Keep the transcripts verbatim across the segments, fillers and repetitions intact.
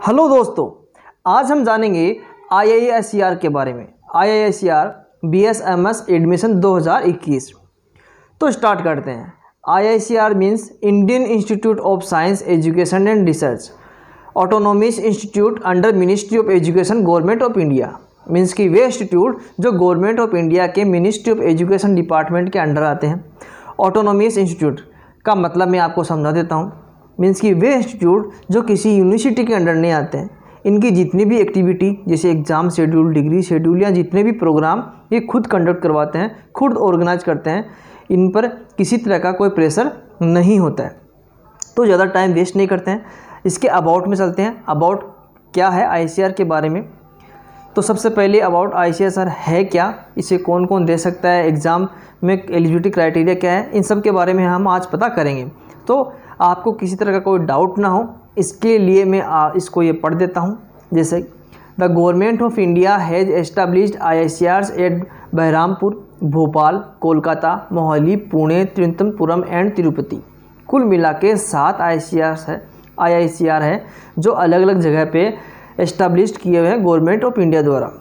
Hello दोस्तों, आज हम जानेंगे आई आई एस सी आर के बारे में। I I S C R B S M S admission दो हज़ार इक्कीस। तो स्टार्ट करते हैं। I I S C R means Indian institute of science education and research, autonomous institute under ministry of education government of India. Means कि वे institute जो government of India के मिनिस्ट्री ऑफ एजुकेशन डिपार्टमेंट के under आते हैं। Autonomous institute का मतलब मैं आपको समझा देता हूँ। मीन्स कि वे इंस्टीट्यूट जो किसी यूनिवर्सिटी के अंडर नहीं आते हैं, इनकी जितनी भी एक्टिविटी जैसे एग्ज़ाम शेड्यूल, डिग्री शेड्यूल या जितने भी प्रोग्राम ये खुद कंडक्ट करवाते हैं, खुद ऑर्गेनाइज करते हैं। इन पर किसी तरह का कोई प्रेशर नहीं होता है। तो ज़्यादा टाइम वेस्ट नहीं करते हैं, इसके अबाउट में चलते हैं। अबाउट क्या है आई आई एस सी आर के बारे में। तो सबसे पहले about I I S C R है क्या, इसे कौन कौन दे सकता है, एग्ज़ाम में एलिजिबिलिटी क्राइटेरिया क्या है, इन सब के बारे में हम आज पता करेंगे। तो आपको किसी तरह का कोई डाउट ना हो, इसके लिए मैं आ, इसको ये पढ़ देता हूँ। जैसे the government of India has established I I S C R at Berhampur, Bhopal, Kolkata, Mohali, Pune, Thiruvananthapuram and Tirupati. कुल मिला के सात आई आई एस सी आर है आई आई एस सी आर है जो अलग अलग जगह पे एस्टैब्लिश्ड किए हुए हैं गवर्नमेंट ऑफ इंडिया द्वारा।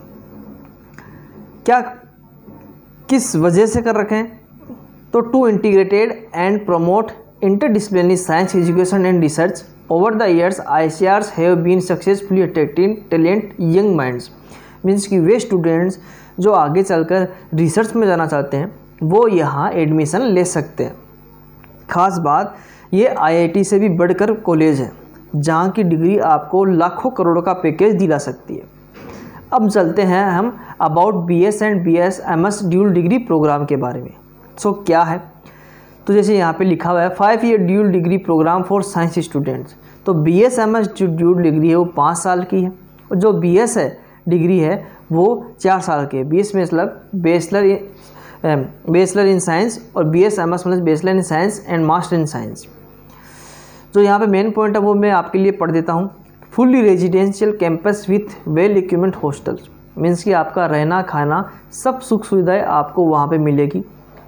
क्या किस वजह से कर रखे हैं? तो to integrated and promote interdisciplinary science education and research. Over the years I I S C R have been successfully attracting talent young minds. Means कि वे स्टूडेंट्स जो आगे चलकर रिसर्च में जाना चाहते हैं वो यहाँ एडमिशन ले सकते हैं। ख़ास बात ये आई आई टी से भी बढ़कर कॉलेज है जहाँ की डिग्री आपको लाखों करोड़ों का पैकेज दिला सकती है। अब चलते हैं हम about B S and B S M S dual degree program के बारे में। सो so, क्या है? तो जैसे यहाँ पे लिखा हुआ है five year dual degree program for science students. तो बी एस एम एस जो ड्यूल डिग्री है वो पाँच साल की है और जो बी एस है डिग्री है वो चार साल की है। बी एस मतलब बैचलर बैचलर इन साइंस और बी एस एम एस मतलब bachelor in science and master in science. जो यहाँ पे मेन पॉइंट है वो मैं आपके लिए पढ़ देता हूँ। Fully residential campus with well equipment hostels. Means कि आपका रहना खाना सब सुख सुविधाएँ आपको वहाँ पर मिलेगी,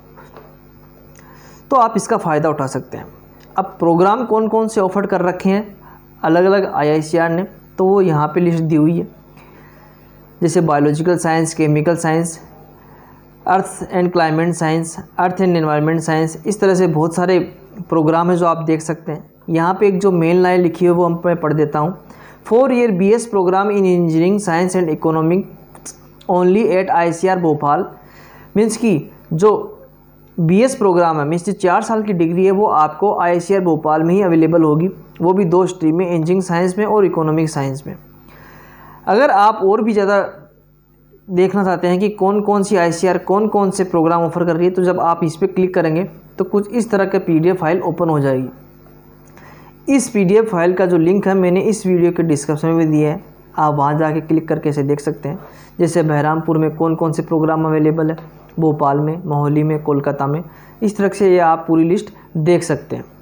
तो आप इसका फ़ायदा उठा सकते हैं। अब प्रोग्राम कौन कौन से ऑफर कर रखे हैं अलग अलग आई आई एस सी आर ने, तो वो यहाँ पे लिस्ट दी हुई है। जैसे biological science, chemical science, earth and climate science, earth and environment science, इस तरह से बहुत सारे प्रोग्राम है जो आप देख सकते हैं। यहाँ पे एक जो मेन लाइन लिखी है वो हम मैं पढ़ देता हूँ। Four year B S program in engineering science and economics only at I I S C R Bhopal. Means की जो बी एस प्रोग्राम है, मीन्स चार साल की डिग्री है, वो आपको I I S C R Bhopal में ही अवेलेबल होगी। वो भी दो स्ट्रीम में, इंजीनियरिंग साइंस में और इकोनॉमिक साइंस में। अगर आप और भी ज़्यादा देखना चाहते हैं कि कौन कौन सी आई आई एस सी आर कौन कौन से प्रोग्राम ऑफर कर रही है, तो जब आप इस पर क्लिक करेंगे तो कुछ इस तरह का P D F file open हो जाएगी। इस पी डी एफ फाइल का जो लिंक है मैंने इस वीडियो के डिस्क्रिप्शन में भी दिया है, आप वहाँ जाके क्लिक करके इसे देख सकते हैं। जैसे बहरामपुर में कौन कौन से प्रोग्राम अवेलेबल है, भोपाल में, मोहाली में, कोलकाता में, इस तरह से ये आप पूरी लिस्ट देख सकते हैं।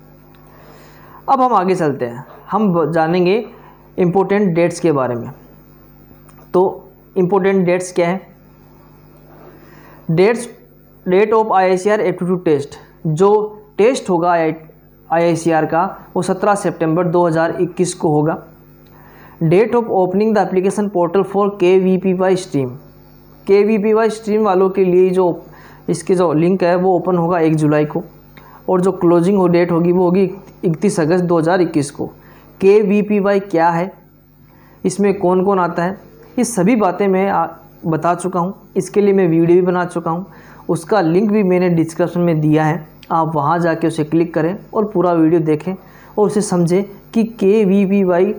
अब हम आगे चलते हैं, हम जानेंगे इम्पोर्टेंट डेट्स के बारे में। तो इम्पोर्टेंट डेट्स क्या है? Dates date of I I S C R aptitude test. जो टेस्ट होगा I I S C R का वो सत्रह सितंबर दो हज़ार इक्कीस को होगा। Date of opening the application portal for K V P Y stream. K V P Y stream वालों के लिए जो इसकी जो लिंक है वो ओपन होगा एक जुलाई को, और जो क्लोजिंग हो डेट होगी वो होगी इकतीस अगस्त दो हज़ार इक्कीस को। के वी पी वाई क्या है, इसमें कौन कौन आता है, ये सभी बातें मैं आ, बता चुका हूँ। इसके लिए मैं वीडियो भी बना चुका हूँ, उसका लिंक भी मैंने डिस्क्रिप्शन में दिया है। आप वहाँ जाके उसे क्लिक करें और पूरा वीडियो देखें और उसे समझें कि के वी पी वाई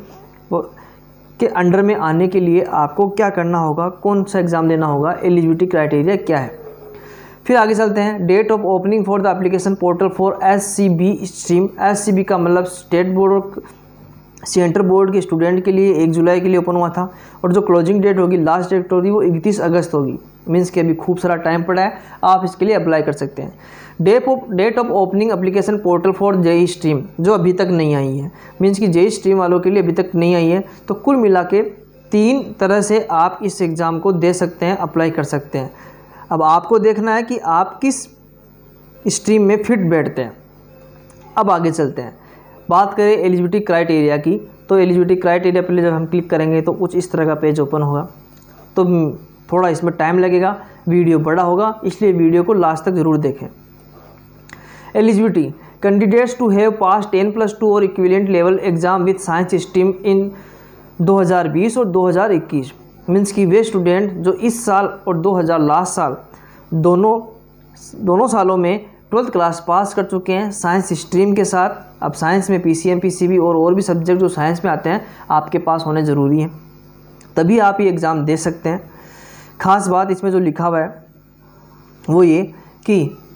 के अंडर में आने के लिए आपको क्या करना होगा, कौन सा एग्ज़ाम देना होगा, एलिजिबिलिटी क्राइटेरिया क्या है। फिर आगे चलते हैं। Date of opening for the application portal for S C B stream. S C B का मतलब स्टेट बोर्ड सेंटर बोर्ड के स्टूडेंट के लिए एक जुलाई के लिए ओपन हुआ था, और जो क्लोजिंग डेट होगी, लास्ट डेट होगी, वो इकतीस अगस्त होगी। मीन्स कि अभी खूब सारा टाइम पड़ा है, आप इसके लिए अप्लाई कर सकते हैं। Date of date of opening application portal for JEE stream, जो अभी तक नहीं आई है। मीन्स कि जेई स्ट्रीम वालों के लिए अभी तक नहीं आई है। तो कुल मिला के तीन तरह से आप इस एग्ज़ाम को दे सकते हैं, अप्लाई कर सकते हैं। अब आपको देखना है कि आप किस स्ट्रीम में फिट बैठते हैं। अब आगे चलते हैं, बात करें एलिजिबिलिटी क्राइटेरिया की, तो एलिजिबिलिटी क्राइटेरिया पे जब हम क्लिक करेंगे तो कुछ इस तरह का पेज ओपन होगा। तो थोड़ा इसमें टाइम लगेगा, वीडियो बड़ा होगा, इसलिए वीडियो को लास्ट तक ज़रूर देखें। Eligibility candidates to have pass ten plus two और equivalent level exam with science stream in दो हज़ार बीस और दो हज़ार इक्कीस। मीन्स कि वे स्टूडेंट जो इस साल और दो हज़ार लास्ट साल दोनों दोनों सालों में ट्वेल्थ क्लास पास कर चुके हैं साइंस स्ट्रीम के साथ। अब साइंस में पीसीएम, पीसीबी और और भी सब्जेक्ट जो साइंस में आते हैं आपके पास होने ज़रूरी हैं, तभी आप ये एग्ज़ाम दे सकते हैं। ख़ास बात इसमें जो लिखा हुआ है वो ये कि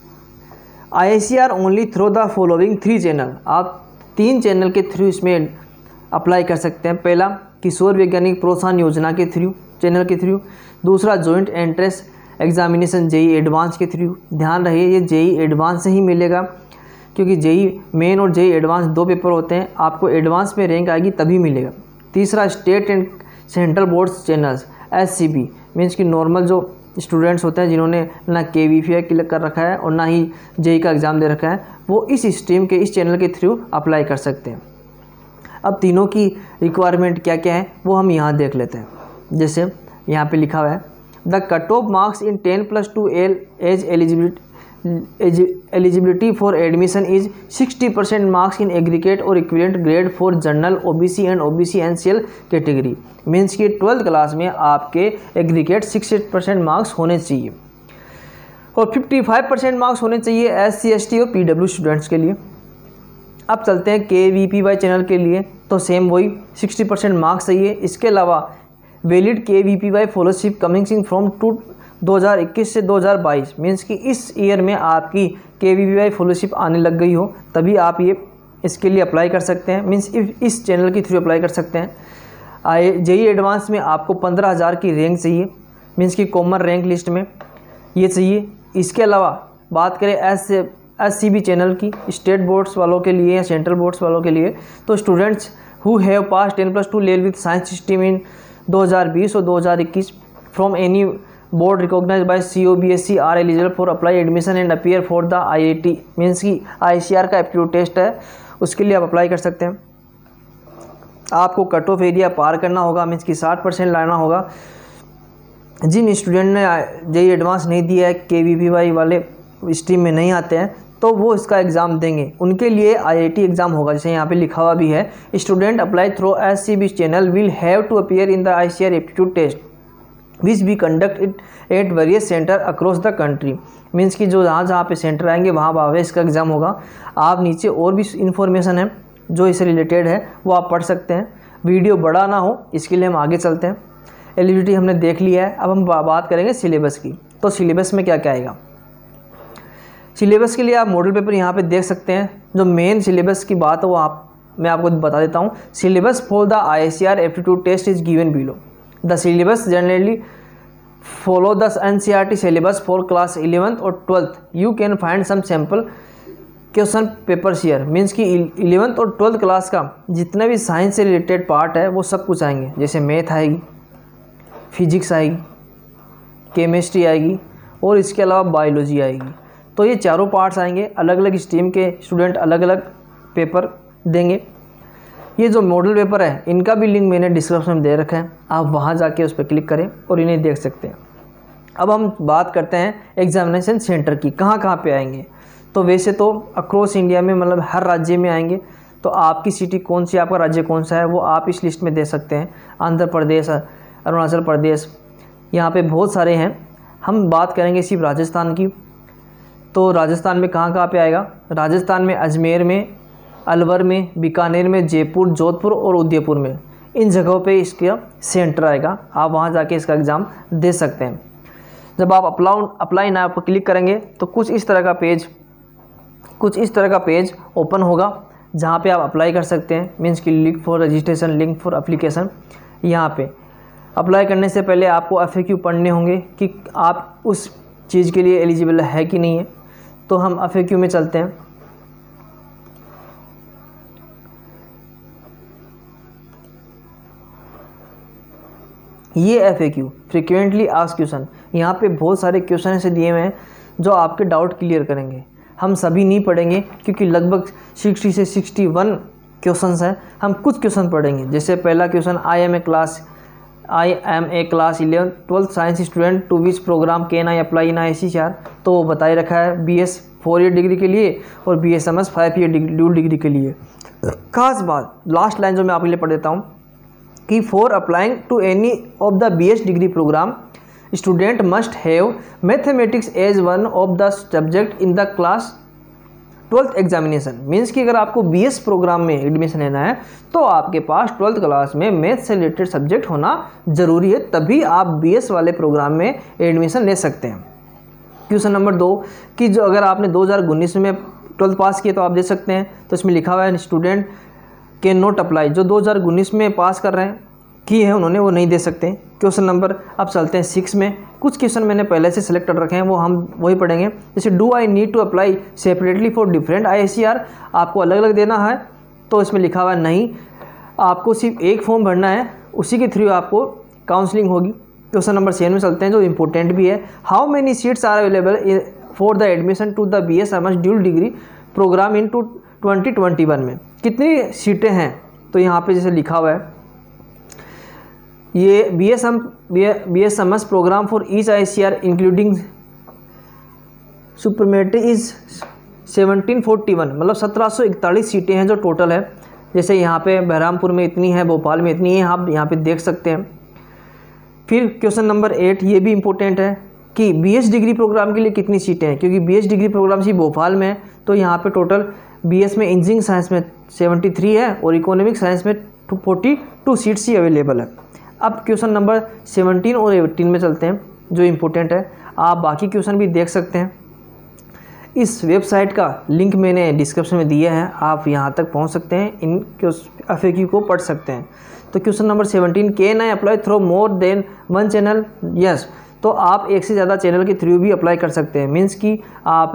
I I C R only through the following three channel. आप तीन चैनल के थ्रू इसमें अप्लाई कर सकते हैं। पहला किशोर वैज्ञानिक प्रोत्साहन योजना के थ्रू चैनल के थ्रू, दूसरा joint entrance examination JEE advance के थ्रू। ध्यान रहे ये जेई एडवांस से ही मिलेगा, क्योंकि जेई मेन और जेई एडवांस दो पेपर होते हैं, आपको एडवांस में रैंक आएगी तभी मिलेगा। तीसरा state and central boards channels S C B, means कि नॉर्मल जो स्टूडेंट्स होते हैं जिन्होंने ना के वी पी क्लियर कर रखा है और ना ही जेई का एग्ज़ाम दे रखा है, वो इस स्ट्रीम के इस चैनल के थ्रू अप्लाई कर सकते हैं। अब तीनों की रिक्वायरमेंट क्या क्या है वो हम यहाँ देख लेते हैं। जैसे यहाँ पे लिखा हुआ है the cut off marks in ten plus two L age eligibility eligibility for admission is sixty percent marks in aggregate और equivalent grade for general OBC and OBC N C L category. Means कि twelfth class में आपके aggregate sixty percent marks होने चाहिए और fifty five percent marks होने चाहिए S C S T और पी डब्ल्यू स्टूडेंट्स के लिए। अब चलते हैं के वी पी वाई चैनल के लिए, तो सेम वही सिक्सटी परसेंट मार्क्स चाहिए। इसके अलावा valid K V P Y fellowship coming in from to दो हज़ार इक्कीस से दो हज़ार बाईस, मीन्स कि इस ईयर में आपकी के वी पी वाई फॉलोशिप आने लग गई हो तभी आप ये इसके लिए अप्लाई कर सकते हैं। मीन्स इस चैनल के थ्रू अप्लाई कर सकते हैं। आई जेई एडवांस में आपको पंद्रह हज़ार की रैंक चाहिए, मीन्स कि कॉमन रैंक लिस्ट में ये चाहिए। इसके अलावा बात करें S S C B channel की, स्टेट बोर्ड्स वालों के लिए या सेंट्रल बोर्ड्स वालों के लिए, तो students who have pass ten plus two level with science stream in दो हज़ार बीस और दो हज़ार इक्कीस from any board recognised by C O B S C R eligible for apply admission and appear for the I I T. Means की I C R का aptitude test है, उसके लिए आप अप्लाई कर सकते हैं। आपको कट ऑफ एरिया पार करना होगा, मीन्स कि साठ परसेंट लाना होगा। जिन स्टूडेंट ने जेई एडवांस नहीं दिया है, के वी पी वाई वाले स्ट्रीम में नहीं आते हैं, तो वो इसका एग्ज़ाम देंगे, उनके लिए आई आई टी एग्ज़ाम होगा। जैसे यहाँ पे लिखा हुआ भी है student apply through S C B channel will have to appear in the I C R aptitude test which be conduct it at various centre across the country. Means कि जो जहाँ जहाँ पे सेंटर आएंगे वहाँ वहाँ इसका एग्ज़ाम होगा। आप नीचे और भी इन्फॉर्मेशन है जो इससे रिलेटेड है वो आप पढ़ सकते हैं। वीडियो बड़ा ना हो इसके लिए हम आगे चलते हैं। एलिजिबिलिटी हमने देख लिया है, अब हम बात करेंगे सिलेबस की। तो सिलेबस में क्या क्या आएगा। सिलेबस के लिए आप मॉडल पेपर यहाँ पे देख सकते हैं। जो मेन सिलेबस की बात है वो आप मैं आपको बता देता हूँ। Syllabus for the I I C R aptitude test is given below. The syllabus generally follow the N C R T syllabus for class eleventh और twelfth. You can find some sample question papers here. Means कि eleventh और twelfth class का जितने भी science से related part है वो सब कुछ आएंगे। जैसे मैथ आएगी, फिजिक्स आएगी, केमिस्ट्री आएगी और इसके अलावा बायोलॉजी आएगी। तो ये चारों पार्ट्स आएंगे। अलग अलग स्ट्रीम के स्टूडेंट अलग अलग पेपर देंगे। ये जो मॉडल पेपर है इनका भी लिंक मैंने डिस्क्रिप्शन में दे रखा है, आप वहाँ जाके उस पर क्लिक करें और इन्हें देख सकते हैं। अब हम बात करते हैं एग्जामिनेशन सेंटर की, कहाँ कहाँ पे आएंगे। तो वैसे तो अक्रॉस इंडिया में, मतलब हर राज्य में आएंगे। तो आपकी सिटी कौन सी, आपका राज्य कौन सा है वो आप इस लिस्ट में दे सकते हैं। आंध्र प्रदेश, अरुणाचल प्रदेश, यहाँ पे बहुत सारे हैं। हम बात करेंगे सिर्फ राजस्थान की। तो राजस्थान में कहाँ कहाँ पे आएगा। राजस्थान में अजमेर में, अलवर में, बीकानेर में, जयपुर, जोधपुर और उदयपुर में, इन जगहों पे इसका सेंटर आएगा। आप वहाँ जाके इसका एग्ज़ाम दे सकते हैं। जब आप अप्लाई अप्लाई नाउ पर क्लिक करेंगे तो कुछ इस तरह का पेज कुछ इस तरह का पेज ओपन होगा जहाँ पे आप अप्लाई कर सकते हैं। मीन्स कि link for registration, link for application. यहाँ पे अप्लाई करने से पहले आपको एफ ए क्यू पढ़ने होंगे कि आप उस चीज़ के लिए एलिजिबल है कि नहीं है। तो हम एफ ए क्यू में चलते हैं। ये F A Q frequently asked question, यहाँ पे बहुत सारे क्वेश्चन ऐसे दिए हुए हैं जो आपके डाउट क्लियर करेंगे। हम सभी नहीं पढ़ेंगे क्योंकि लगभग साठ से इकसठ क्वेश्चंस हैं, हम कुछ क्वेश्चन पढ़ेंगे। जैसे पहला question, I am a class I am a class eleven twelfth science student to which program can I apply in I C C R. तो वो बताए रखा है B S four year degree के लिए और B S M S five year dual degree के लिए। खास बात, लास्ट लाइन जो मैं आपके लिए पढ़ देता हूँ कि for applying to any of the B S degree program student must have mathematics as one of the subject in the class twelfth examination. Means कि अगर आपको बी एस प्रोग्राम में एडमिशन लेना है तो आपके पास ट्वेल्थ क्लास में मैथ से रिलेटेड सब्जेक्ट होना ज़रूरी है, तभी आप बी एस वाले प्रोग्राम में एडमिशन ले सकते हैं। क्वेश्चन नंबर दो कि जो अगर आपने दो हज़ार उन्नीस में ट्वेल्थ पास किए तो आप दे सकते हैं। तो इसमें लिखा हुआ है स्टूडेंट कैन नॉट अप्लाई, जो दो हज़ार उन्नीस में पास कर रहे हैं किए हैं उन्होंने, वो नहीं दे सकते। क्वेश्चन नंबर अब चलते हैं सिक्स में। कुछ क्वेश्चन मैंने पहले से सिलेक्ट कर रखे हैं, वो हम वही पढ़ेंगे। जैसे do I need to apply separately for different I C R, आपको अलग अलग देना है। तो इसमें लिखा हुआ है नहीं, आपको सिर्फ एक फॉर्म भरना है, उसी के थ्रू आपको काउंसलिंग होगी। क्वेश्चन नंबर सेवन में चलते हैं जो इंपॉर्टेंट भी है। How many seats are available for the admission to the B S M S dual degree program in two twenty twenty one में कितनी सीटें हैं। तो यहाँ पे जैसे लिखा हुआ है ये B S M B S M S program for each I C R including supermate is seventeen forty one, मतलब सत्रह सौ इकतालीस सीटें हैं जो टोटल है। जैसे यहाँ पे बहरामपुर में इतनी है, भोपाल में इतनी है, आप यहाँ पे देख सकते हैं। फिर क्वेश्चन नंबर एट, ये भी इम्पोर्टेंट है कि बी एस डिग्री प्रोग्राम के लिए कितनी सीटें हैं, क्योंकि बी एस डिग्री प्रोग्राम सिर्फ भोपाल में है। तो यहाँ पे टोटल बी एस में इंजीनियरिंग साइंस में सेवेंटी थ्री है और इकोनॉमिक साइंस में फोर्टी टू सीट्स ही अवेलेबल है। अब क्वेश्चन नंबर सेवनटीन और एटीन में चलते हैं जो इम्पोर्टेंट है। आप बाकी क्वेश्चन भी देख सकते हैं, इस वेबसाइट का लिंक मैंने डिस्क्रिप्शन में दिया है, आप यहाँ तक पहुँच सकते हैं, इन एफ ए क्यू को पढ़ सकते हैं। तो question number seventeen, can I apply through more than one channel. Yes, तो आप एक से ज़्यादा चैनल के थ्रू भी अप्लाई कर सकते हैं। मीन्स कि आप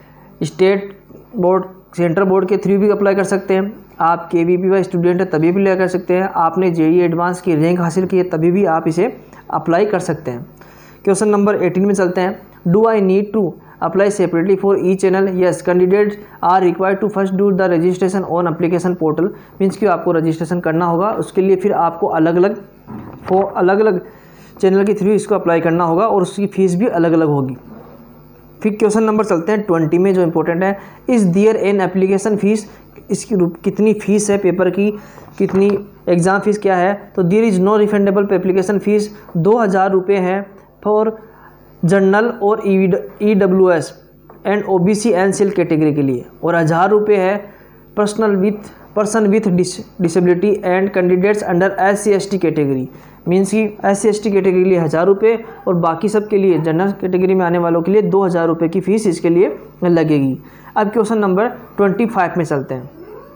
स्टेट बोर्ड सेंट्रल बोर्ड के थ्रू भी अप्लाई कर सकते हैं, आप के वी पी वाई स्टूडेंट है तभी भी अप्लाई कर सकते हैं, आपने जे ई एडवांस की रैंक हासिल की है तभी भी आप इसे अप्लाई कर सकते हैं। क्वेश्चन नंबर एटीन में चलते हैं। Do I need to apply separately for each channel. Yes, candidates are required to first do the registration on application portal. Means कि आपको रजिस्ट्रेशन करना होगा, उसके लिए फिर आपको अलग अलग फो अलग अलग चैनल के थ्रू इसको अप्लाई करना होगा और उसकी फ़ीस भी अलग अलग होगी। फिर क्वेश्चन नंबर चलते हैं ट्वेंटी में जो इंपॉर्टेंट है, is there an application fees, इसकी कितनी फ़ीस है पेपर की, कितनी एग्ज़ाम फ़ीस क्या है। तो there is no refundable application fees, दो हज़ार रुपये है फॉर जनरल और E W S and O B C and cell category के लिए, और हज़ार रुपये है personal with person with disability and candidates under S C S T category. Means कि S C S T category के लिए हज़ार रुपये और बाकी सब के लिए जनरल कैटेगरी में आने वालों के लिए दो हज़ार रुपये की फ़ीस इसके लिए लगेगी। अब क्वेश्चन नंबर ट्वेंटी फाइव में चलते हैं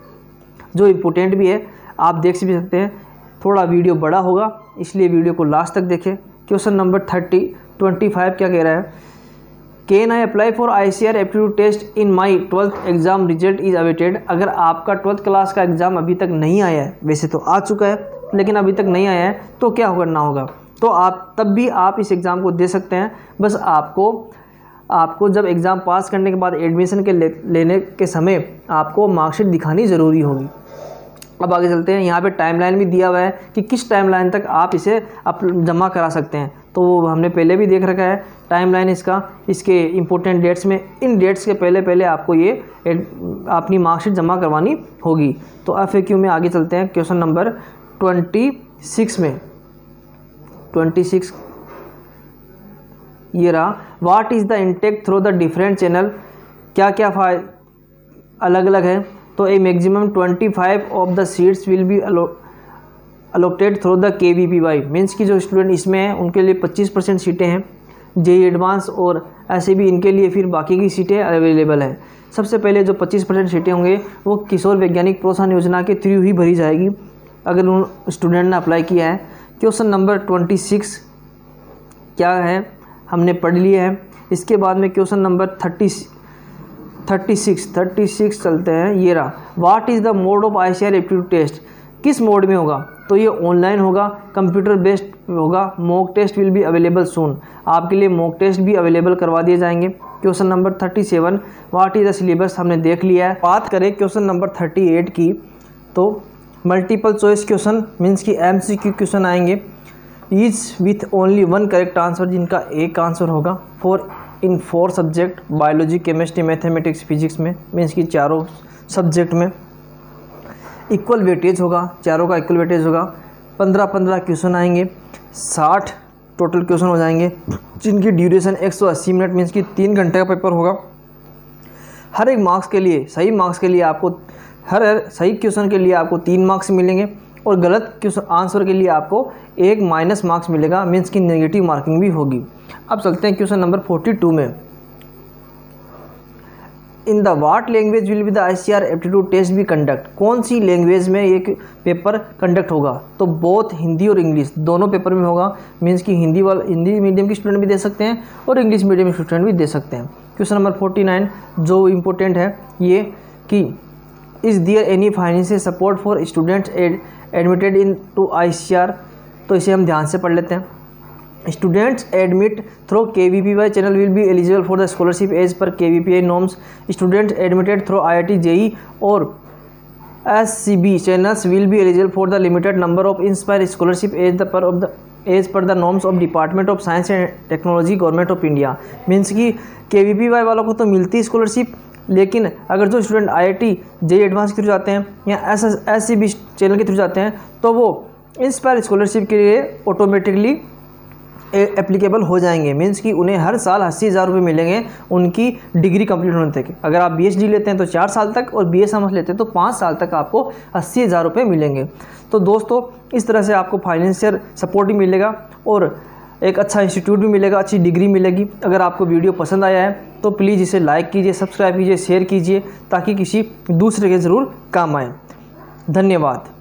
जो इम्पोर्टेंट भी है, आप देख भी सकते हैं, थोड़ा वीडियो बड़ा होगा इसलिए वीडियो को लास्ट तक देखें। Question number thirty twenty five क्या कह रहा है, can I apply for I C R aptitude test in my twelfth exam result is awaited. अगर आपका ट्वेल्थ क्लास का एग्ज़ाम अभी तक नहीं आया है, वैसे तो आ चुका है लेकिन अभी तक नहीं आया है, तो क्या करना होगा, तो आप तब भी आप इस एग्ज़ाम को दे सकते हैं। बस आपको आपको जब एग्ज़ाम पास करने के बाद एडमिशन के ले, लेने के समय आपको मार्कशीट दिखानी ज़रूरी होगी। अब आगे चलते हैं, यहाँ पे टाइमलाइन भी दिया हुआ है कि किस टाइमलाइन तक आप इसे आप जमा करा सकते हैं, तो वो हमने पहले भी देख रखा है टाइमलाइन इसका, इसके इम्पोर्टेंट डेट्स में, इन डेट्स के पहले पहले आपको ये अपनी मार्कशीट जमा करवानी होगी। तो एफ ए क्यू में आगे चलते हैं, क्वेश्चन नंबर ट्वेंटी सिक्स में ट्वेंटी सिक्स ये रहा, what is the intake through the different channel, क्या क्या फाइ अलग अलग है। तो a maximum twenty five of the seats will be allotted through the K V P Y. Means की जो स्टूडेंट इसमें हैं उनके लिए पच्चीस परसेंट सीटें हैं, जे ई एडवांस और ऐसे भी इनके लिए फिर बाकी की सीटें अवेलेबल हैं। सबसे पहले जो पच्चीस परसेंट सीटें होंगे वो किशोर वैज्ञानिक प्रोत्साहन योजना के थ्रू ही भरी जाएगी अगर उन स्टूडेंट ने अप्लाई किया है। क्वेश्चन नंबर ट्वेंटी सिक्स क्या है हमने पढ़ लिया है। इसके बाद में question number thirty thirty six thirty six चलते हैं, ये रहा, what is the mode of I C R aptitude test, किस मोड में होगा, तो ये ऑनलाइन होगा, कंप्यूटर बेस्ड होगा, mock test will be available soon, आपके लिए मॉक टेस्ट भी अवेलेबल करवा दिए जाएंगे। Question number thirty seven, what is the syllabus हमने देख लिया है। बात करें क्वेश्चन नंबर थर्टी एट की, तो मल्टीपल चॉइस क्वेश्चन मीन्स कि एमसीक्यू क्वेश्चन आएंगे each with only one correct answer, जिनका एक आंसर होगा। For in four subject biology, chemistry, mathematics, physics में मीन्स कि चारों सब्जेक्ट में इक्वल वेटेज होगा, चारों का इक्वल वेटेज होगा। पंद्रह पंद्रह क्वेश्चन आएंगे, साठ टोटल क्वेश्चन हो जाएंगे, जिनकी ड्यूरेशन एक सौ अस्सी मिनट मीन्स कि तीन घंटे का पेपर होगा। हर एक मार्क्स के लिए, सही मार्क्स के लिए आपको, हर सही क्वेश्चन के लिए आपको तीन मार्क्स मिलेंगे और गलत क्वेश्चन आंसर के लिए आपको एक माइनस मार्क्स मिलेगा मीन्स कि नेगेटिव मार्किंग भी होगी। अब चलते हैं क्वेश्चन नंबर फोर्टी टू में। In the what language will be the I C R aptitude test be conduct, कौन सी लैंग्वेज में एक पेपर कंडक्ट होगा? तो बोथ हिंदी और इंग्लिश दोनों पेपर में होगा मीन्स कि हिंदी वाला हिंदी मीडियम के स्टूडेंट भी दे सकते हैं और इंग्लिश मीडियम के स्टूडेंट भी दे सकते हैं। क्वेश्चन नंबर फोर्टी नाइन जो इम्पोर्टेंट है ये कि is there any financial support for students admitted into I C R, तो इसे हम ध्यान से पढ़ लेते हैं। Students admit through K V P Y channel will be eligible for the scholarship as per K V P Y norms. Students admitted through I I T J E or S C B channels will be eligible for the limited number of Inspire scholarship as the per of the as per the norms of Department of Science and Technology Government of India. मीन्स कि K V P Y वालों को तो मिलती है scholarship, लेकिन अगर जो student I I T J E advance के थ्रू जाते हैं या S S C B channel के थ्रू जाते हैं तो वो इंस्पायर स्कॉलरशिप के लिए ऑटोमेटिकली एप्लीकेबल हो जाएंगे। मीन्स कि उन्हें हर साल अस्सी हज़ार रुपये मिलेंगे उनकी डिग्री कंप्लीट होने तक। अगर आप बी एच डी लेते हैं तो चार साल तक और बी एस एम एस लेते हैं तो पाँच साल तक आपको अस्सी हज़ार रुपये मिलेंगे। तो दोस्तों इस तरह से आपको फाइनेंशियल सपोर्ट भी मिलेगा और एक अच्छा इंस्टीट्यूट भी मिलेगा, अच्छी डिग्री मिलेगी। अगर आपको वीडियो पसंद आया है तो प्लीज़ इसे लाइक कीजिए, सब्सक्राइब कीजिए, शेयर कीजिए ताकि किसी दूसरे के ज़रूर काम आए। धन्यवाद।